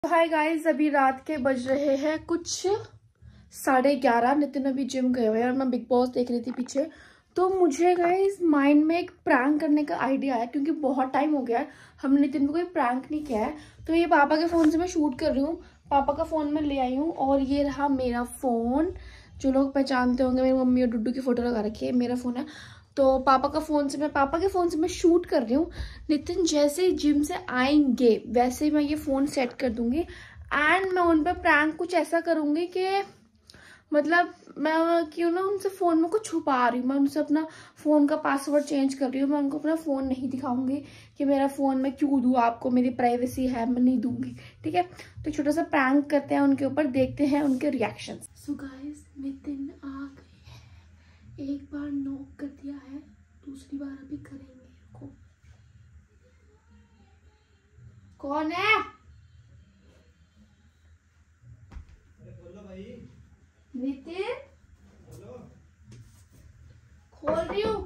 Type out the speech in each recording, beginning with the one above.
Hi guys, अभी रात के बज रहे हैं कुछ 11:30। नितिन अभी जिम गए हुए हैं और मैं बिग बॉस देख रही थी पीछे। तो मुझे गाइस माइंड में एक प्रैंक करने का आइडिया आया, क्योंकि बहुत टाइम हो गया है हमने नितिन को कोई प्रैंक नहीं किया है। तो ये पापा के फ़ोन से मैं शूट कर रही हूँ, पापा का फ़ोन मैं ले आई हूँ और ये रहा मेरा फ़ोन। जो लोग पहचानते होंगे, मेरी मम्मी और डुड्डू की फ़ोटो लगा रखी है, मेरा फ़ोन है। तो पापा के फ़ोन से मैं शूट कर रही हूँ। नितिन जैसे ही जिम से आएंगे वैसे ही मैं ये फ़ोन सेट कर दूंगी एंड मैं उन पर प्रैंक कुछ ऐसा करूंगी कि मतलब मैं क्यों ना उनसे फ़ोन में कुछ छुपा रही हूँ। मैं उनसे अपना फ़ोन का पासवर्ड चेंज कर रही हूँ। मैं उनको अपना फ़ोन नहीं दिखाऊंगी कि मेरा फ़ोन मैं क्यों दूँ आपको, मेरी प्राइवेसी है, मैं नहीं दूंगी। ठीक है, तो छोटा सा प्रैंक करते हैं उनके ऊपर, देखते हैं उनके रिएक्शन। सो गाइस, नितिन आ गए हैं। एक बार नॉक कर दिया है, दूसरी बार अभी करेंगे। रुको, कौन है? नितिन, खोल रही हूँ।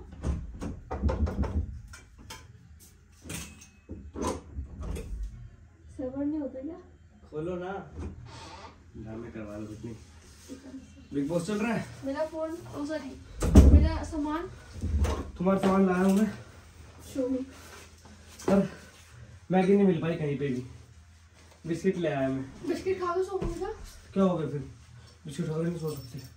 सबर नहीं होता क्या? खोलो ना, ड्रामे करवा लो। कुछ नहीं, बिग बॉस चल रहा है। मेरा फोन, ओ सॉरी, मेरा सामान। तुम्हारा सामान लाया हूँ मैं। Show me. पर मैगी नहीं मिल पाई कहीं पे भी। बिस्किट ले आया मैं। बिस्किट खा के सो गया? क्या हो गया फिर? बिस्किट खा के नहीं सो सकते।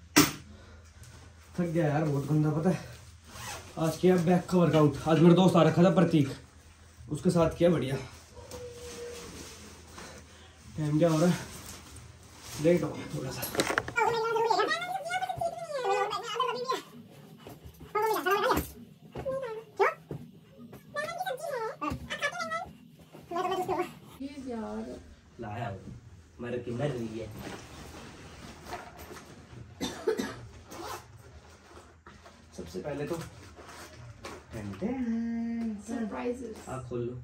थक गया यार, बहुत गंदा। पता है, आज किया बैक का वर्कआउट। आज मेरा दोस्त आ रखा था प्रतीक, उसके साथ किया। बढ़िया। टाइम क्या हो रहा है? लेट हो गया थोड़ा सा। लाया हूँ, मेरे किंडर रही है। सबसे पहले तो सरप्राइजेस। आप खोल लो।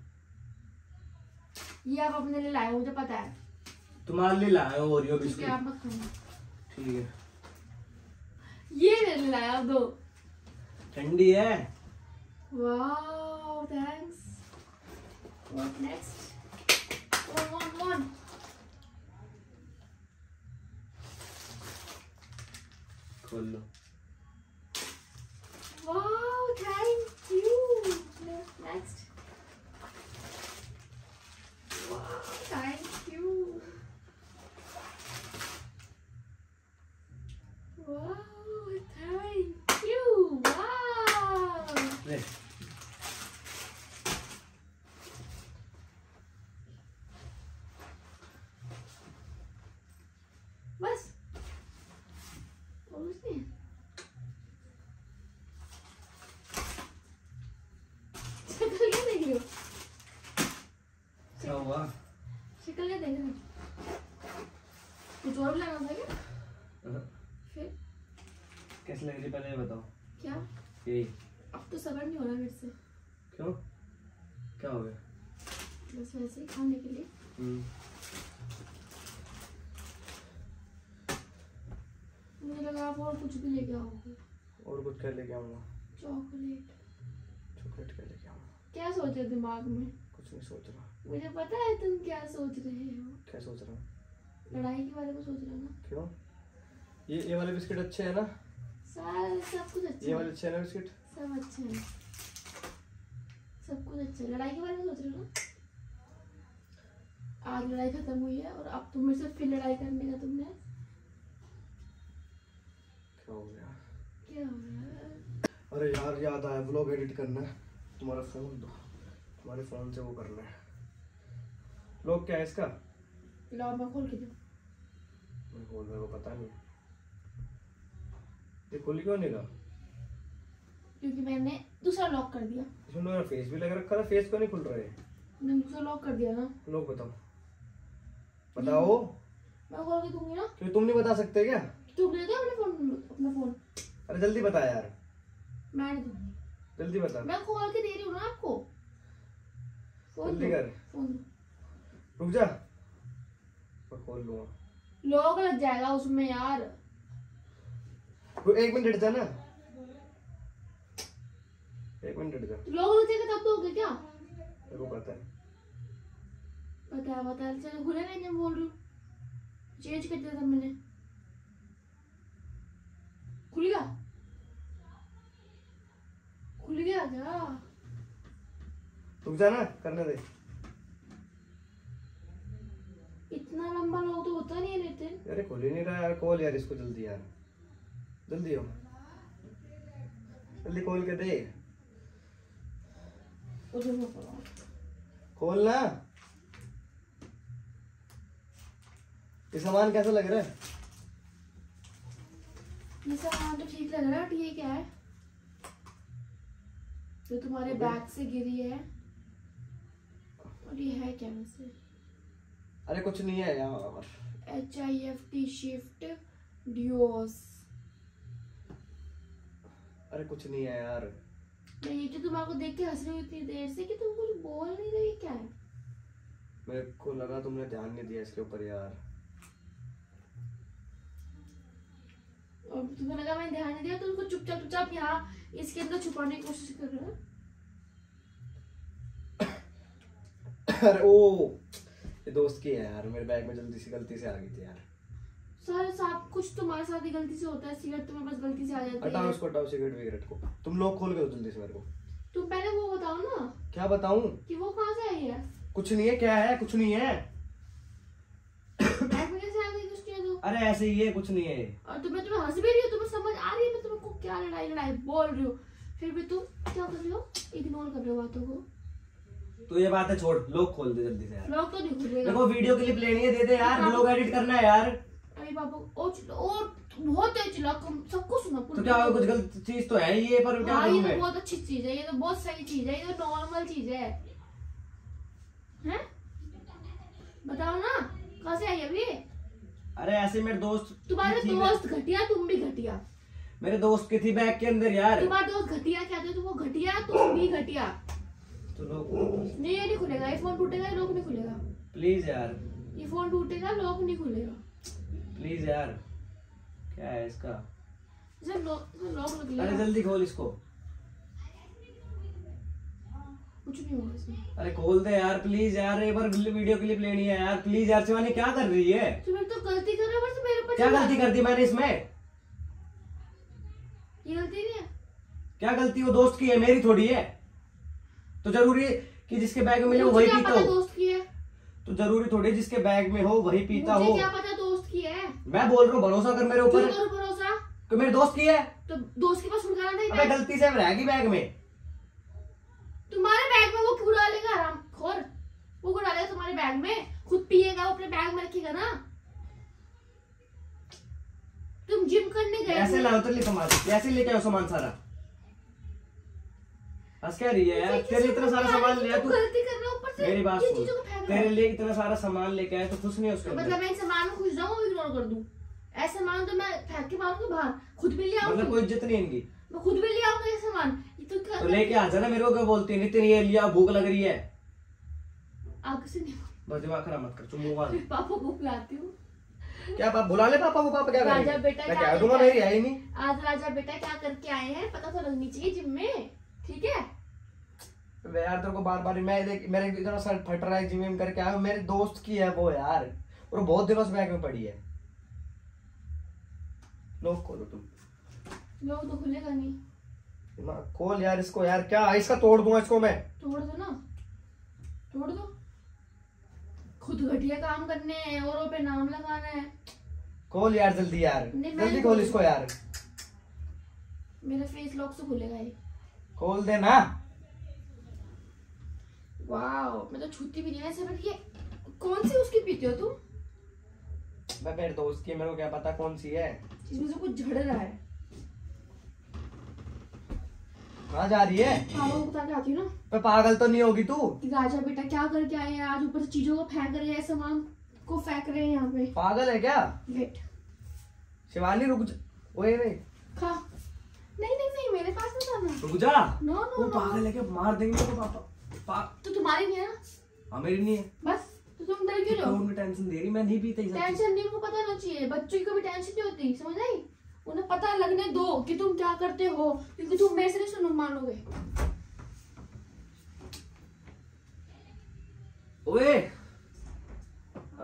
ये आप अपने लिए लाए हो, मुझे पता है। तुम्हारे लिए लाया हूँ ओरियो बिस्किट। आप मत खाना। ठीक है। ये मेरे लिए लाया, आप दो। ठंडी है। Wow, thanks. What next? One खोल लो। Wow, thank you. Next. Wow, thank you. Wow, thank you. Wow. ले। बस और कुछ नहीं है। शक्ल क्या देख रहे हो? क्या हुआ? शक्ल क्या देख रहे हो? कुछ और भी लगा था क्या? फिर कैसे लग रही पहले ये बताओ। क्या? यही। अब तो सबर नहीं हो रहा मेरे से। क्यों? क्या हो गया? बस वैसे ही खाने के लिए। मुझे लगा आप और कुछ भी लेके आओगे। और कुछ क्या लेके आऊंगा? चॉकलेट। चॉकलेट क्या लेके आऊंगा? क्या सोच रहे हो दिमाग में? कुछ नहीं सोच रहा। मुझे पता है तुम क्या सोच रहे हो। क्या सोच रहा हूँ? लड़ाई के बारे में सोच रहे हो ना? क्यों? ये वाले बिस्किट अच्छे है ना? सारे सब कुछ अच्छा ये है। वाले अच्छे है ना बिस्किट? सब अच्छे हैं, सब कुछ अच्छा है। लड़ाई के बारे में सोच रहे हो ना? आज लड़ाई खत्म हुई है और अब तुम मेरे से फिर लड़ाई करने का तुमने। क्या हो गया? क्या हो रहा है? अरे यार, याद आया, व्लॉग एडिट करना है। तुम्हारा फोन दो, तुम्हारे फोन से वो करना है। व्लॉग क्या है इसका? लाओ, मैं खोल के दूं। मेरे को पता नहीं। ये खुल क्यों नहीं रहा? क्योंकि मैंने दूसरा लॉक कर दिया। इसमें मेरा फेस भी लग रखा था। फेस क्यों नहीं खुल रहा है? मैंने दूसरा लॉक कर दिया ना। लोग बताओ, बताओ। मैं खोल के दूंगी ना। क्यों तुम नहीं बता सकते क्या? तुम दे दो अपना फोन। अरे जल्दी बता यार, मैं नहीं दूंगी। जल्दी बता। मैं खोल के दे रही हूँ ना आपको। जल्दी कर। फोन दो। रुक जा, मैं खोल लूंगा। लॉक लग जाएगा उसमें यार। एक मिनट हट जा ना, एक मिनट हट जा। लोग हो जाएगा तब तो हो गया क्या? मेरे को पता है। पता है चलो खुले नहीं, मैं बोल रही हूँ चेंज कर दिया था मैंने। खुल गया क्या? रुक जा ना, करने दे। इतना लंबा लॉक तो होता नहीं है नितिन। अरे खोल ही नहीं रहा यार, खोल यार इसको जल्दी यार, जल्दी हो, जल्दी खोल के दे। खोल ना। ये सामान कैसा लग रहा है? ये सामान तो ठीक लग रहा है, ये क्या है जो तुम्हारे बैग से गिरी है? और ये है क्या वैसे? अरे कुछ नहीं है यार। HIFT shift duos. अरे कुछ नहीं है यार। मैं ये तो तुम्हारे को देख के हंस रही हूँ इतनी देर से कि तुम कुछ बोल नहीं रही, क्या है? मेरे को लगा तुमने ध्यान नहीं दिया इसके ऊपर यार। और तुम्हें लगा मैंने ध्यान नहीं दिया, तो उसको चुपचाप यहाँ इसके अंदर छुपाने की कोशिश कर रहे हो। अरे ओ, ये दोस्त की है यार, मेरे बैग में जल्दी से गलती से आ गई थी यार। सारे सब कुछ तुम्हारे साथ ही गलती से होता है, सिगरेट तुम्हें बस गलती से आ जाती है। हटाओ इसको, हटाओ सिगरेट विगरेट को। तुम लोग खोल के दो जल्दी से मेरे को। तुम पहले वो बताओ ना। क्या बताऊं? कि वो कहाँ से आई है? कुछ नहीं है। क्या है? कुछ नहीं है। बैग में कैसे आ गई? कुछ नहीं है तो। अरे ऐसे ही है, कुछ नहीं है। और तुम्हें हंस भी रही हो, तुम्हें समझ आ रही है मैं तुमको क्या लड़ाई बोल रही हूँ, फिर भी तुम क्या कर रहे हो? इग्नोर कर रहे हो बातों को। तो ये बात है, छोड़, लोग खोल दे जल्दी से यार। लोग तो नहीं खुलेगा। देखो वीडियो क्लिप लेनी है, दे दे यार, लोग एडिट करना है यार। अरे बाबू और बहुत तेज चिल्ला, सबको सुना। तो क्या कुछ गलत चीज तो है ये, पर क्या ये तो बहुत अच्छी चीज है, ये तो बहुत सही चीज है, ये तो नॉर्मल चीज है। हैं? बताओ ना कहाँ से आई अभी? अरे ऐसे मेरे दोस्त, तुम्हारे दोस्त घटिया, तुम भी घटिया। मेरे दोस्त की थी बैग के अंदर यार। तुम्हारे दोस्त घटिया क्या थे? तुम वो घटिया, तुम भी घटिया। तो लोग नहीं, ये नहीं खुलेगा, ये फोन टूटेगा, लॉक नहीं खुलेगा। प्लीज यार, ये फोन टूटेगा, लॉक नहीं खुलेगा। प्लीज यार। क्या है इसका? लॉक लगेगा। अरे जल्दी खोल इसको। कुछ नहीं होगा इसमें। अरे खोल दे यार प्लीज यार, एक बार वीडियो क्लिप लेनी है यार प्लीज यार। शिवानी क्या कर रही है? तुम तो गलती कर रहे हो, बस मेरे ऊपर क्या गलती कर दी मैंने इसमें? ये गलती नहीं है। क्या गलती? वो दोस्त की है, मेरी थोड़ी है। तो जरूरी कि जिसके बैग में मिले मुझे वही क्या पीता पता हो? दोस्त की है। तो जरूरी थोड़ी जिसके बैग में हो वही पीता हो? मुझे क्या पता दोस्त की है? मैं बोल रहा हूँ, भरोसा कर मेरे ऊपर। क्यों करो भरोसा? तो मेरे दोस्त की है तो दोस्त के पास छुड़काना नहीं अबे था। गलती से रहेगी बैग में। तुम्हारे बैग में वो क्यों डालेगा हरामखोर? वो क्यों डालेगा तुम्हारे बैग में? खुद पिएगा, वो अपने बैग में रखेगा ना। तुम जिम करने गए ऐसे लाओ तो ले सामान, ऐसे लेके आओ सामान सारा। बस क्या रही है यार, तेरे इतना सारा सामान ले आया तू। गलती कर रहे हो ऊपर से। मेरी बात ये सुन, चीजों को फेंक रहे हो। तेरे लिए इतना सारा सामान लेके आया तो खुश नहीं है उसके अंदर? मतलब मैं इन सामान में खुश जाऊँ, इग्नोर कर दूं? ऐसा सामान तो मैं फेंक के मारूंगी बाहर, खुद भी ले आऊंगी। मतलब कोई इज्जत नहीं इनकी। मैं खुद भी ले आऊंगा ये सामान। ये तो क्या तो लेके आ जाना, मेरे को क्या बोलती है? नितिन ये लिया, भूख लग रही है। आग से नहीं। बस दिमाग खराब मत कर, चुप मुंह बंद। पापा को बुलाती हूँ। क्या पापा बुला ले? पापा को, पापा क्या करेंगे? राजा बेटा मैं क्या क्या दूंगा, मेरी है ही नहीं। आज राजा बेटा क्या करके आए हैं पता तो लगनी चाहिए जिम में, ठीक है? वे यार तेरे को बार बार मैं देख, मेरे इतना सर फट रहा है, जिम करके आया हूं। मेरे दोस्त की है वो यार, और बहुत दिनों से बैग में पड़ी है। लोग खोलो तुम। लोग तो खुलेगा नहीं। दिमाग खोल यार इसको यार। क्या इसका तोड़ दूंगा इसको मैं। तोड़ दो ना, तोड़ दो। खुद घटिया काम करने हैं, औरों पे नाम लगाना है। खोल यार जल्दी यार, जल्दी खोल इसको यार। मेरा फेस लॉक से खुलेगा ये। खोल दे ना। वाओ, मैं तो छूती भी नहीं ऐसे। बट ये कौन सी उसकी पीते हो तुम? मैं मेरे दोस्त की, मेरे को क्या पता कौन सी है। इसमें से कुछ झड़ रहा है। कहाँ जा रही है? पापा को बता के आती हूँ ना। मैं पागल तो नहीं होगी तू? राजा बेटा क्या करके आए हैं आज? ऊपर से चीजों को फेंक रहे हैं, सामान को फेंक रहे हैं यहाँ पे। पागल है क्या? वेट शिवानी रुक जा। ओए नहीं खा। नहीं मेरे पास मत आना। रुक जा। नो वो पागल है क्या? मार देंगे तो पापा। तो तुम्हारी नहीं है ना? हाँ मेरी नहीं है। बस तो तुम डर क्यों रहे हो? उनको टेंशन दे रही, मैं नहीं पीता ये सब चीज़। टेंशन नहीं, उनको पता होना चाहिए। बच्चों की कभी टेंशन नहीं होती, समझ आई? उन्हें पता लगने दो कि तुम क्या करते हो, क्योंकि तुम मेरे से नहीं सुनो मानोगे। ओए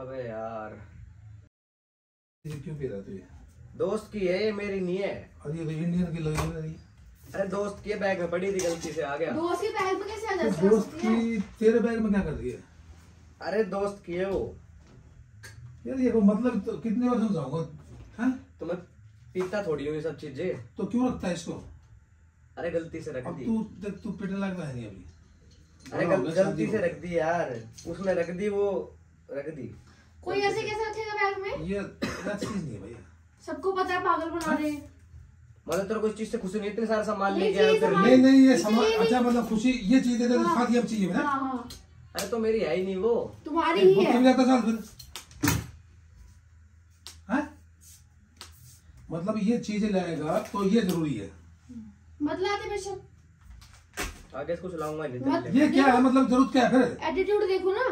अबे यार ये क्यों पी रहा तू? ये दोस्त की है, ये मेरी नहीं है। अरे ये तो इंडियन की लगी रही। अरे दोस्त की बैग में पड़ी थी, गलती से आ गया। दोस्त के बैग में कैसे आ तो जाता है? दोस्त की तेरे बैग में क्या कर दिया? अरे दोस्त की है वो। यार ये को मतलब तो कितने बार समझाऊंगा? हाँ तो मैं पीता थोड़ी हूँ ये सब चीजें। तो क्यों रखता है इसको? अरे गलती से रख अब दी। तू पिटने लगता है नहीं अभी। अरे गलती से रख दी यार, उसने रख दी, वो रख दी। कोई ऐसे कैसे रखेगा बैग में? ये चीज नहीं है भैया। सबको पता है पागल बना रहे हैं। मतलब तेरे को इस चीज से खुशी नहीं, इतने सारा सामान नहीं लेके आया चाहिए तेरे सामान। लिए। नहीं ये इसलिए सामान नहीं। अच्छा मतलब खुशी ये चीज दे दे तो साथ ही अब चाहिए ना। हाँ अरे तो मेरी है ही नहीं वो। तुम्हारी ही है। बकरी जाता चल फिर। हाँ मतलब ये चीजें लाएगा तो ये जरूरी है। मतलब आते बेशक आगे इसको चलाऊंगा नहीं मत- तेरे लिए। ये क्या है मतलब जरूरत क्या है फिर? एटीट्यूड देखो ना।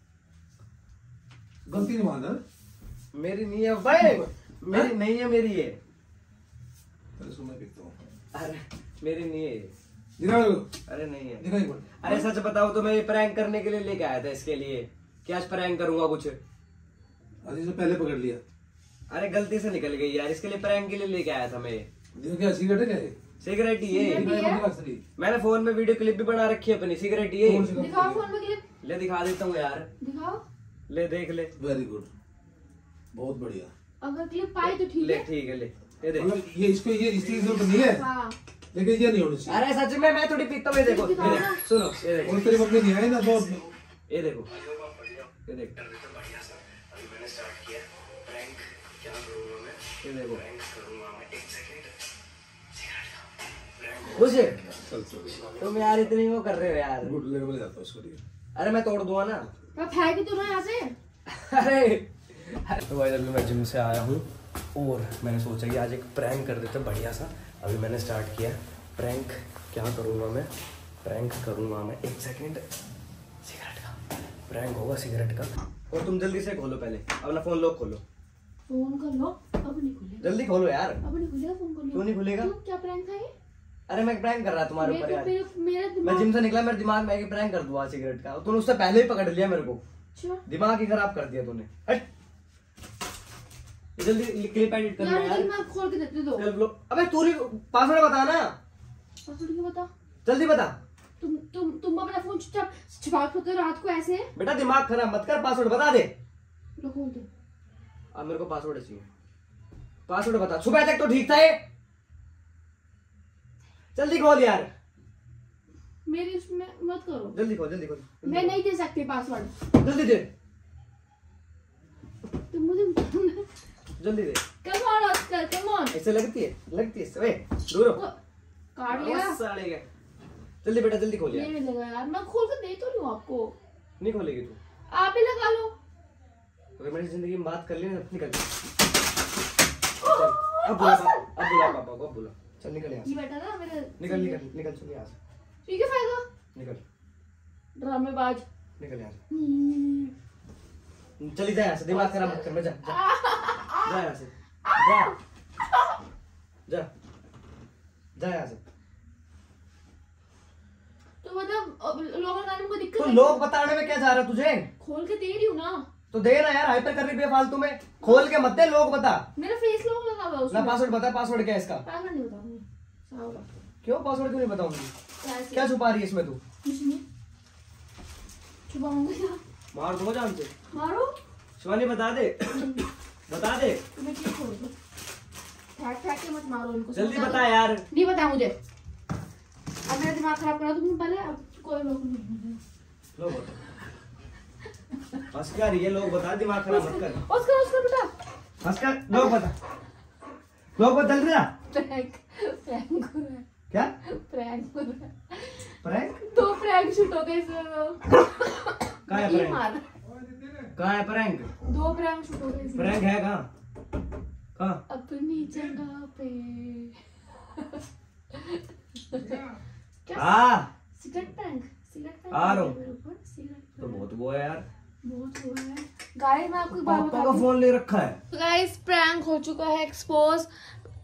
गलती नहीं मान रहा। मेरी नहीं है भाई, मेरी नहीं है, मेरी है। अरे सुन मैं देखता हूँ। अरे मेरी नहीं है ये। दिखा मेरे को। अरे नहीं है। दिखा एक बार। अरे सच बताओ तो मैं ये प्रैंक करने के लिए लेके आया था, इसके लिए कि आज प्रैंक करूंगा कुछ। अरे इसे पहले पकड़ लिया। अरे गलती से निकल गई यार, इसके लिए प्रैंक के लिए लेके आया था मैं। ये क्या सिगरेट है क्या ये? सिगरेट ही है। सिगरेट? दिखा, दिखा, असली। मैंने फोन में वीडियो क्लिप भी बना रखी है अपनी, सिगरेट ही कौन है। सी कंपनी दिखाओ है? फोन में क्लिप ले दिखा देता हूँ यार, दिखाओ। ले देख ले। वेरी गुड बहुत बढ़िया। अगर क्लिप पाए तो ठीक ले है। ठीक है, ले ये देख। मतलब ये इसको ये इस चीज जरूरत नहीं है हाँ लेकिन ये नहीं होनी चाहिए। अरे सच में मैं थोड़ी पीता हूँ, ये देखो, दिखाओ ये ना। देख, सुनो ये देखो, और तेरी मम्मी नहीं आई ना तो ये देखो, ये देख, ये देखो मुझे चल चल तुम यार इतनी वो कर रहे हो यार। गुड लेवल जाता है उसको लिए। अरे मैं तोड़ दूंगा ना। मैं फेंक तो ना यहाँ से। अरे तो भाई अभी मैं जिम से आया हूँ और मैंने सोचा कि आज एक प्रैंक कर देते बढ़िया सा। अभी मैंने स्टार्ट किया प्रैंक। क्या करूँगा मैं? प्रैंक करूँगा मैं, एक सेकेंड, सिगरेट का प्रैंक होगा, सिगरेट का। और तुम जल्दी से खोलो, पहले अपना फोन लॉक खोलो। फोन कर लो। अब नहीं खुलेगा। जल्दी खोलो यार। अब नहीं खुलेगा फोन कर लो। क्यों नहीं खुलेगा? क्यों? क्या प्रैंक था ये? अरे मैं प्रैंक कर रहा था तुम्हारे ऊपर यार। मेरा मैं दिमाग। जिम से निकला, मेरे दिमाग में एक प्रैंक कर दूंगा सिगरेट का। तूने उससे पहले ही पकड़ लिया मेरे को, अच्छा दिमाग ही खराब कर दिया तूने। हट जल्दी क्लिप एडिट करना यार यार। लेकिन मैं खोल के देते दो। चल लो। अबे तू पासवर्ड बता ना, पासवर्ड क्यों बता? जल्दी बता। तुम अपना फोन चुपचाप छुपा के रखते हो रात को ऐसे। बेटा दिमाग खराब मत कर, पासवर्ड बता दे। लो खोल दे। अब मेरे को पासवर्ड चाहिए, पासवर्ड बता। सुबह तक तो ठीक था ये, जल्दी खोल यार। मेरी उसमें मत करो। जल्दी खोल, जल्दी खोल। मैं नहीं दे सकती पासवर्ड। जल्दी दे, तुम मुझे जल्दी दे। Come on Oscar come on. ऐसे लगती है, लगती है इससे। ओए दूर हो। काट लिया। साले का। जल्दी बेटा जल्दी खोल यार। नहीं मिलेगा यार, मैं खोल के दे तो रही हूँ आपको। नहीं खोलेगी तू? आप ही लगा लो। अगर मेरी जिंदगी में बात कर ली ना, निकल। अब बुला पापा को, अब बुला। चल निकल यहाँ ये से। बैठा ना मेरे। निकल निकल निकल, चल यहाँ से। ठीक है फायदा। निकल ड्रामेबाज। निकल यहाँ से। चली जा यहाँ से, दिमाग खराब मत कर। मैं जा जा यहाँ से, जा जा जा यहाँ से। तो मतलब लोग लगाने को दिक्कत तो है? लोग बताने में क्या जा रहा है तुझे? खोल के दे रही हूँ ना। तो दे ना यार, हाइपर कर रही है फालतू में। खोल के मत दे, लोग बता मेरा फेस लॉक लगा हुआ है ना। उसमें। पासवर्ड बता, पासवर्ड क्या है इसका? पासवर्ड नहीं बताऊंगी। सावला। क्यों पासवर्ड क्यों नहीं बताऊंगी? कैसे? क्या छुपा रही है इसमें तू? कुछ नहीं छुपाऊंगी ना। मार दूंगा जान से। मारो। शिवानी बता दे, बता दे तुम्हें ठीक छोड़ दो। फेंक फेंक के मत मारो इनको। जल्दी बता यार। नहीं बता मुझे। अब मेरा दिमाग खराब करा तुमने पहले। अब कोई लोग नहीं। लोग बता, हंस क्या रही है? लोग बता, दिमाग खराब मत कर। उसका बेटा। हंस कर, लोग बता, लोग बता। जल्दी ना। प्रैंक प्रैंक हो रहा है। क्या प्रैंक हो रहा है। प्रैंक? दो प्रैंक शूट हो गए इसमें। कहाँ है ये प्रैंक? मार। कहाँ है प्रैंक? दो प्रैंक शूट हो गए इसमें। प्रैंक है कहाँ? कहाँ? अपनी जगह पे। क्या? हाँ सिगरेट प्रैंक। सिगरेट प्रैंक आ रहा हूँ। मेरे ऊपर। सिगरेट तो बहुत वो है यार। बहुत हुआ है। गाइस मैं आपको एक बात पापा बताती का हूँ। फोन ले रखा है। गाइस प्रैंक हो चुका है एक्सपोज।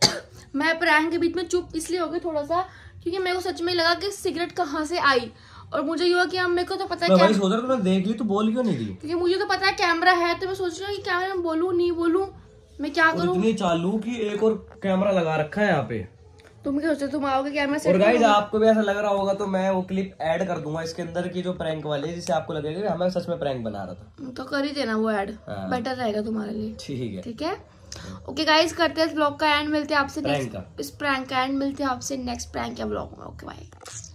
मैं प्रैंक के बीच में चुप इसलिए हो गई थोड़ा सा क्योंकि मेरे को सच में लगा कि सिगरेट कहाँ से आई और मुझे ये हुआ कि मेरे को तो पता मैं है वही सोच रहा था, तूने देख ली तो बोल क्यों नहीं दी? क्योंकि मुझे तो पता है कैमरा है, तो मैं सोच रही हूँ कि कैमरा में बोलूँ नहीं बोलूँ, मैं क्या करूँ। इतनी चालू कि एक और कैमरा लगा रखा है यहाँ पे। तुम क्या सोचते, तुम आओगे कैमरा से? और गाइस आपको भी ऐसा लग रहा होगा तो मैं वो क्लिप ऐड कर दूंगा इसके अंदर की जो प्रैंक वाली है, जिससे आपको लगेगा कि हमें सच में प्रैंक बना रहा था। तो कर ही देना वो ऐड, हाँ। बेटर रहेगा तुम्हारे लिए। ठीक है, ठीक है। ओके गाइस, करते हैं इस ब्लॉग का एंड, मिलते हैं आपसे प्रैंक नेक्स्ट, इस प्रैंक का एंड मिलते हैं आपसे नेक्स्ट प्रैंक या ब्लॉग में। Okay bye.